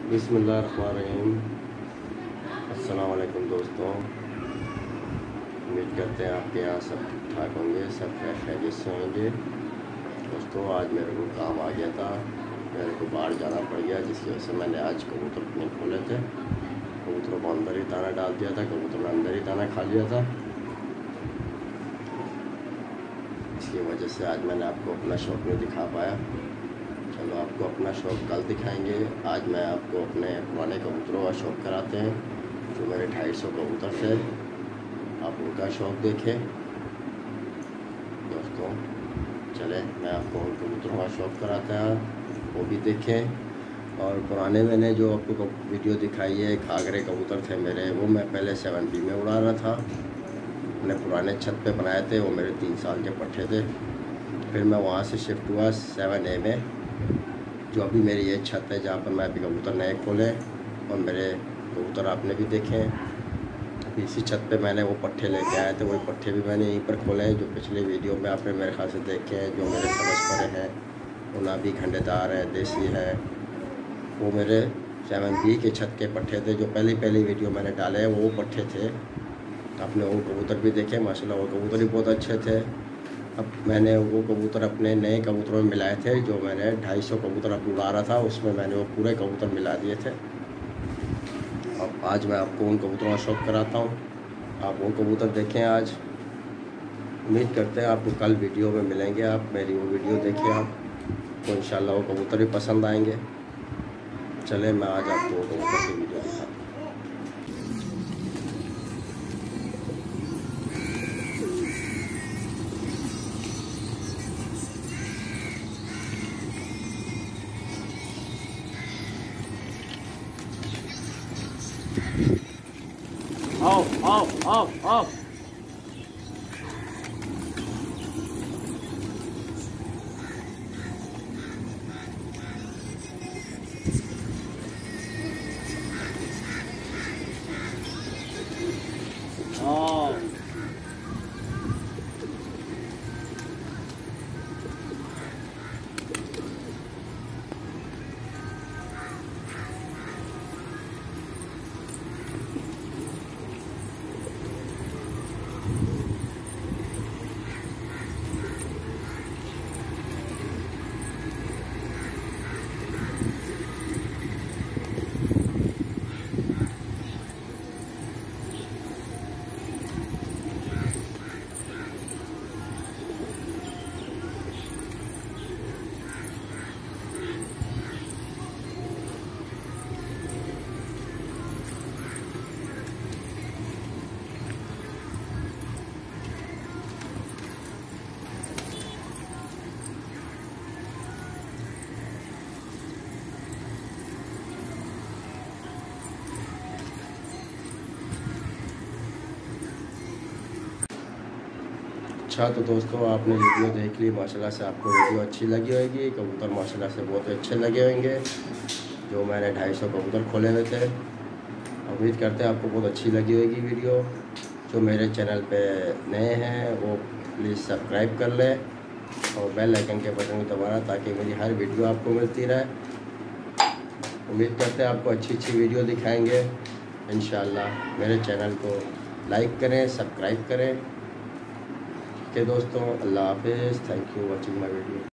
बिस्मिल्लाहिर्रहमानिर्रहीम। अस्सलाम वालेकुम दोस्तों, उम्मीद करते हैं आपके यहाँ सब ठीक ठाक होंगे, सब खैरियत से होंगे। दोस्तों आज मेरे को काम आ गया था, मेरे को बाहर जाना पड़ गया, जिसकी वजह से मैंने आज कबूतर नहीं खोले थे। कबूतरों को अंदर ही दाना डाल दिया था, कबूतर ने अंदर ही दाना खा लिया था। इसकी वजह से आज मैंने आपको अपना शौक़ नहीं दिखा पाया। चलो आपको अपना शौक़ कल दिखाएंगे। आज मैं आपको अपने पुराने कबूतरों का शौक़ कराते हैं, जो मेरे 250 कबूतर थे। आप उनका शौक़ देखें दोस्तों। चले मैं आपको उन कबूतरों का शौक़ कराता है, वो भी देखें। और पुराने मैंने जो आपको वीडियो दिखाई है, घाघरे कबूतर थे मेरे, वो मैं पहले 7B में उड़ा रहा था। मैंने पुराने छत पे बनाए थे, वो मेरे 3 साल के पट्टे थे। फिर मैं वहाँ से शिफ्ट हुआ 7A में, जो अभी मेरी ये छत है, जहाँ पर मैं अभी कबूतर नए खोले और मेरे कबूतर आपने भी देखे हैं। अभी इसी छत पे मैंने वो पट्टे लेके आए थे, वही पट्टे भी मैंने यहीं पर खोले हैं, जो पिछले वीडियो में आपने मेरे ख्याल से देखे हैं। जो मेरे समझ पड़े हैं, वो ना भी घंटेदार है, देसी है, वो मेरे 7B के छत के पट्टे थे, जो पहली वीडियो मैंने डाले हैं, वो पट्टे थे। आपने वो कबूतर भी देखे माशाल्लाह, वो कबूतर भी बहुत अच्छे थे। अब मैंने वो कबूतर अपने नए कबूतरों में मिलाए थे, जो मैंने 250 कबूतर अब उड़ा रहा था, उसमें मैंने वो पूरे कबूतर मिला दिए थे। अब आज मैं आपको उन कबूतरों का शौक़ कराता हूँ, आप वो कबूतर देखें आज। उम्मीद करते हैं आपको कल वीडियो में मिलेंगे, आप मेरी वो वीडियो देखिए, आपको इंशाल्लाह वो कबूतर भी पसंद आएंगे। चले मैं आज आपको वो कबूतर की वीडियो दिखाता हूँ। आओ। अच्छा तो दोस्तों आपने वीडियो देख ली, माशाल्लाह से आपको वीडियो अच्छी लगी होगी। कबूतर माशाल्लाह से बहुत अच्छे लगे होंगे, जो मैंने 250 कबूतर खोले हुए थे। उम्मीद करते हैं आपको बहुत अच्छी लगी होगी वीडियो। जो मेरे चैनल पे नए हैं वो प्लीज़ सब्सक्राइब कर लें और बेल आइकन के बटन को दबाना, ताकि मेरी हर वीडियो आपको मिलती रहे। उम्मीद करते हैं आपको अच्छी वीडियो दिखाएँगे इंशाल्लाह। मेरे चैनल को लाइक करें, सब्सक्राइब करें। ओके दोस्तों, अल्लाह हाफिज़। Thank you watching my video.